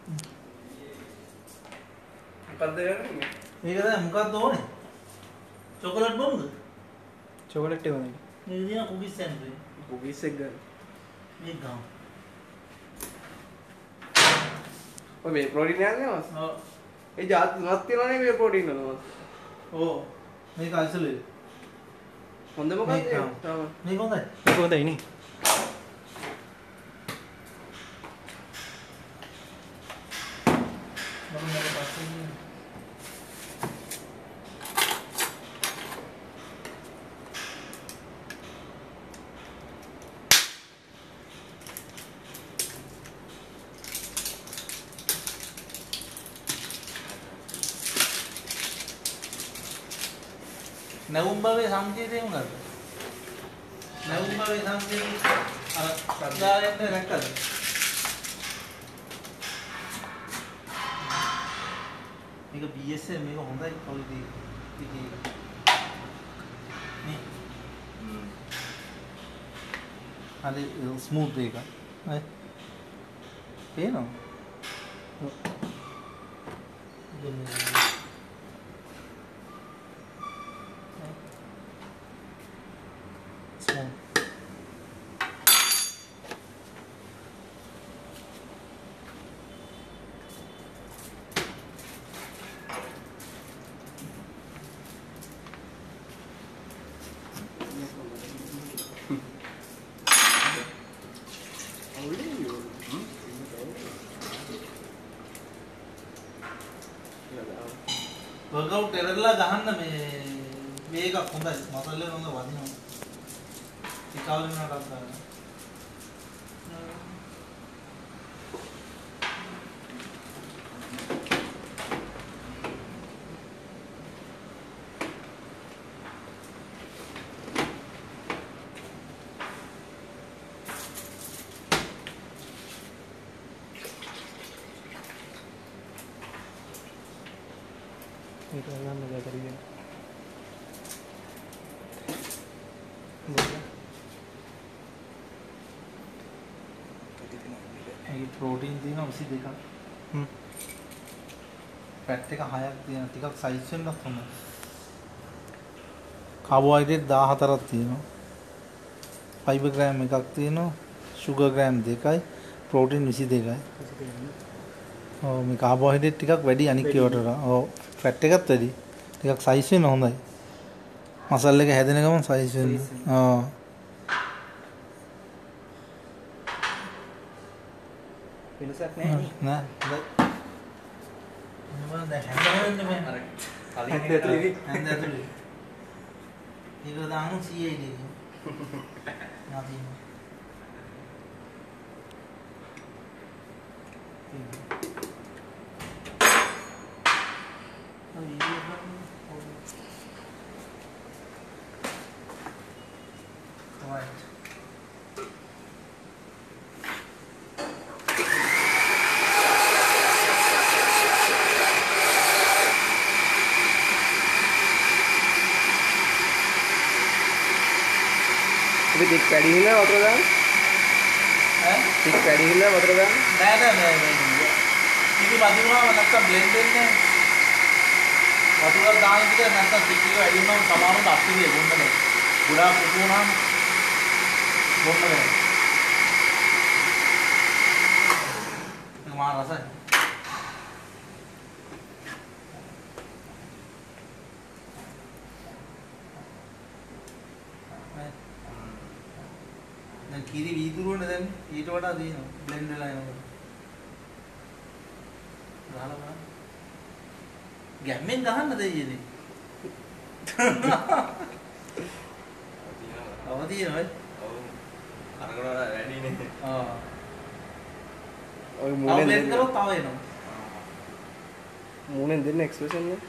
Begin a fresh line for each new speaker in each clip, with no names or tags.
මොකක්ද කරන්නේ?
මේක දැන් මොකක්ද ඕනේ? චොකලට් බොමුද?
චොකලට් එක ඕනේ.
මේ දින කුකීස් සෑන්ඩ්විච්.
කුකීස් එක ගන්න.
මේක ගන්න.
ඔය මේ ප්‍රෝටීන් යන්නේ මාස්.
ඔව්.
ඒ જાත් තුනක් තියෙනවනේ මේ ප්‍රෝටීන් වල මාස්.
ඔව්. මේක අයිසොලේට්.
හොඳ මොකක්ද?
මේක හොඳයි.
මේක හොඳයි නේ.
නැවුම් භවයේ සංකේතය මොකක්ද? නැවුම් භවයේ සංකේතය අර සද්දායෙන් දැක්කද? මේක BSM මේක හොඳයි quality එකේ. නේ. හරි ස්මූත් එක. හරි. පේනවා. वर्कआउट टेरला गहන්න මේ එකක් හොඳයි මසල් එක හොඳ වදිනවා ටිකවල වෙනකම් ගන්න
ඒක ගන්න බැරිද?
ඒ ප්‍රෝටීන් තියෙනවා 22ක්. ෆැට් එක 6ක් තියෙනවා. ටිකක් සයිස් වෙන්නත් හොඳයි. කාබෝහයිඩ්‍රේට් 14ක් තියෙනවා. ෆයිබර් ග්‍රෑම් එකක් තියෙනවා. ෂුගර් ග්‍රෑම් 2යි. ප්‍රෝටීන් 22යි. ඔව් මේ කාබෝහයිඩ්‍රේට් ටිකක් වැඩි අනික් ඒවාට වඩා. ඔව් ෆැට් එකත් වැඩි. ටිකක් සයිස් වෙන්න හොඳයි. මසල් එක හැදෙන ගමන් සයිස් වෙන්න. ඔව්.
වෙනසක් නැහැ නේ.
නෑ. මොනවද හැදෙන්නේ මේ අර කලින් ඇතුලේ. ඒක දාන CID එක. නැතිනම්. Right.
අපි ටික වැඩි හිලා වතුර දාන්න.
ඈ?
ටික වැඩි හිලා වතුර දාන්න.
නෑ. ඉතින් වතුරම නැත්තම් බ්ලෙන්ඩ් වෙන්නේ. වතුර දාන විදිහ නැත්තම් ටික වැඩි වුණාම සමහරවිට අපිරිය බොන්න බෑ. ගොඩාක් පුපු වුණාම බොන්න බෑ. ඒක මා රසයි. දැන් කිරි වීදුරුවනේ දැන් ඊට වඩා දිනනවා බ්ලෙන්ඩ් වෙලා යනකොට. ගහලා බලන්න. ගැම්මෙන් ගහන්න දෙයියනේ. අවදියනේ.
ඔව්. අරකට වැඩිනේ.
ආ.
ඔය මූණෙන්
බ්ලෙන්ඩ් කරොත් තව එනවා.
මූණෙන් දෙන්න එක්ස්ප්‍රෙෂන් එක.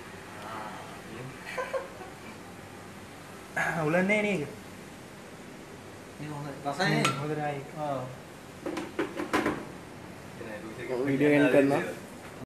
උලන්නේ නේ ඒක.
මේ හොඳයි. රසයි නේ.
හොඳයි.
ආ.
වීඩියෝ එන්ඩ් කරනවා.